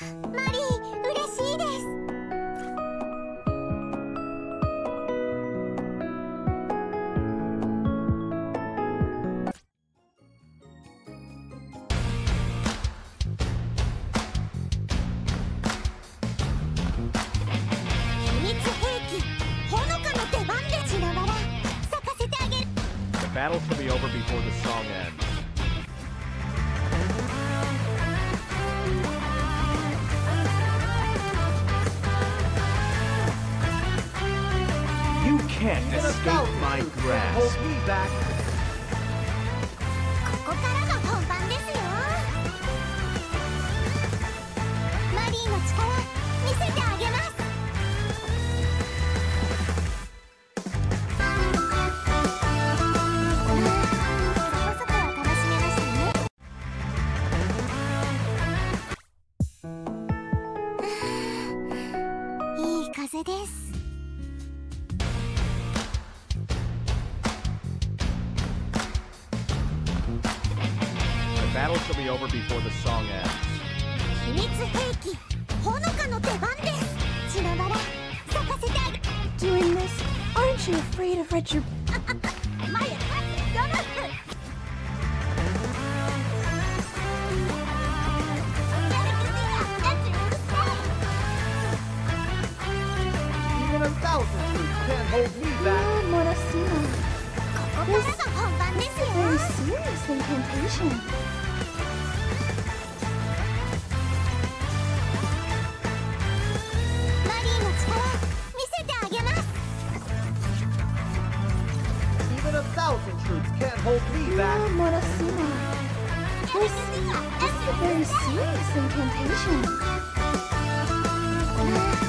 マリー、嬉しいです。秘密兵器、ほのかの出番でしながら咲かせてあげる。 The battle shall be over before the song ends. You can't escape my grasp. Hold me back. ここからが本番ですよ。マリーの力見せてあげます。そこそこは楽しめましたね。いい風です。 The battle shall be over before the song ends. 秘密兵器、ほのかの出番です。しながら咲かせてあげ。 Doing this? Aren't you afraid of retribution? マリー、頑張って。 Even 1,000 troops can't hold me back. No, Morosino. ここからが本番ですよ。 Very serious incantation. マリーの力見せてあげます。 Even 1,000 troops can't hold me No, back. Morosino. This is a very serious incantation.